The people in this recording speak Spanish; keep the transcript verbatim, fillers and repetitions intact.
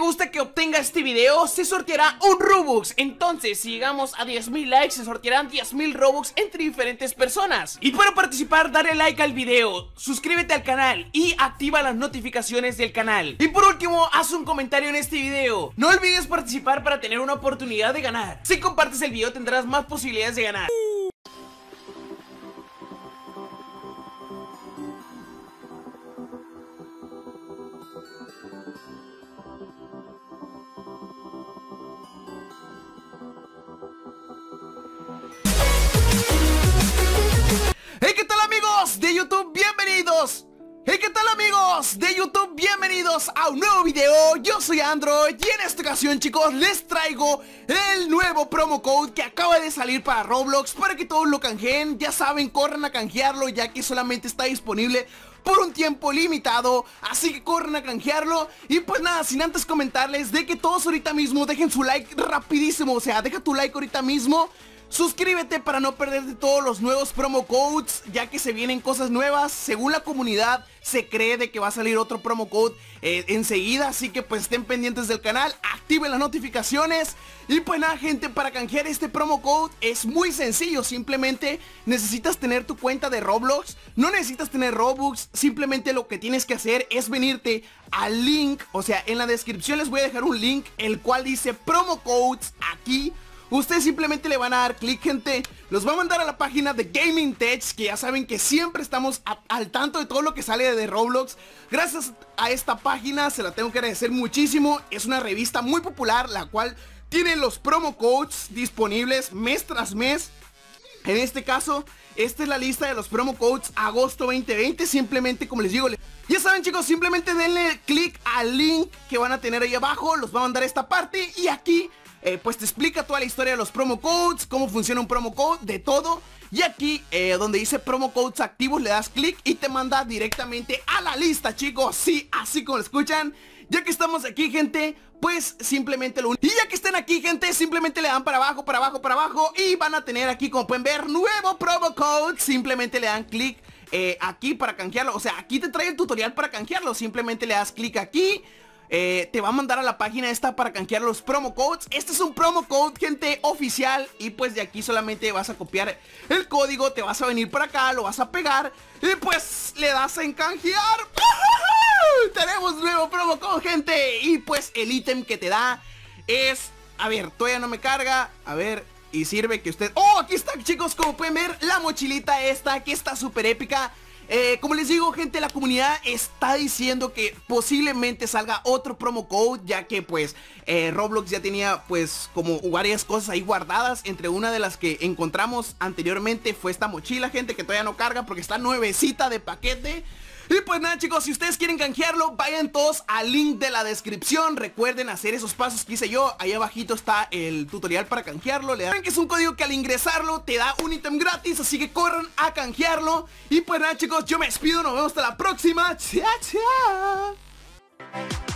gusta que obtenga este video, se sorteará un Robux. Entonces, si llegamos a diez mil likes, se sortearán diez mil Robux entre diferentes personas. Y para participar, dale like al video, suscríbete al canal y activa las notificaciones del canal. Y por último, haz un comentario en este video. No olvides participar para tener una oportunidad de ganar. Si compartes el video, tendrás más posibilidades de ganar. Hey, ¿qué tal amigos de YouTube? Bienvenidos. Hey, ¿qué tal amigos de YouTube? Bienvenidos a un nuevo video. Yo soy Android y en esta ocasión, chicos, les traigo el nuevo promo code que acaba de salir para Roblox, para que todos lo canjeen. Ya saben, corran a canjearlo, ya que solamente está disponible por un tiempo limitado, así que corren a canjearlo. Y pues nada, sin antes comentarles de que todos ahorita mismo dejen su like rapidísimo. O sea, deja tu like ahorita mismo. Suscríbete para no perderte todos los nuevos promo codes, ya que se vienen cosas nuevas. Según la comunidad, se cree de que va a salir otro promo code eh, enseguida, así que pues estén pendientes del canal, activen las notificaciones. Y pues nada, gente, para canjear este promo code es muy sencillo. Simplemente necesitas tener tu cuenta de Roblox, no necesitas tener Robux. Simplemente lo que tienes que hacer es venirte al link, o sea, en la descripción les voy a dejar un link, el cual dice promo codes aquí. Ustedes simplemente le van a dar clic, gente. Los va a mandar a la página de Gaming Tech, que ya saben que siempre estamos a, al tanto de todo lo que sale de Roblox. Gracias a esta página, se la tengo que agradecer muchísimo. Es una revista muy popular, la cual tiene los promo codes disponibles mes tras mes. En este caso, esta es la lista de los promo codes agosto veinte veinte. Simplemente, como les digo, ya saben, chicos, simplemente denle clic al link que van a tener ahí abajo. Los va a mandar a esta parte y aquí Eh, pues te explica toda la historia de los promo codes, cómo funciona un promo code, de todo. Y aquí, eh, donde dice promo codes activos, le das clic y te manda directamente a la lista, chicos. Sí, así como lo escuchan. Ya que estamos aquí, gente, pues simplemente lo... Y ya que estén aquí, gente, simplemente le dan para abajo, para abajo, para abajo. Y van a tener aquí, como pueden ver, nuevo promo code. Simplemente le dan clic eh, aquí para canjearlo. O sea, aquí te trae el tutorial para canjearlo. Simplemente le das clic aquí. Eh, te va a mandar a la página esta para canjear los promo codes. Este es un promo code, gente, oficial. Y pues de aquí solamente vas a copiar el código, te vas a venir para acá, lo vas a pegar y pues le das en canjear. Tenemos nuevo promo code, gente. Y pues el ítem que te da es... A ver, todavía no me carga. A ver, y sirve que usted... ¡Oh! Aquí está, chicos, como pueden ver, la mochilita esta, que está súper épica. Eh, como les digo, gente, la comunidad está diciendo que posiblemente salga otro promo code, ya que pues eh, Roblox ya tenía pues como varias cosas ahí guardadas. Entre una de las que encontramos anteriormente fue esta mochila, gente, que todavía no carga porque está nuevecita de paquete. Y pues nada, chicos, si ustedes quieren canjearlo, vayan todos al link de la descripción. Recuerden hacer esos pasos que hice yo. Ahí abajito está el tutorial para canjearlo. Le dan que es un código que al ingresarlo te da un ítem gratis, así que corran a canjearlo. Y pues nada, chicos, yo me despido, nos vemos hasta la próxima. Chao, chao.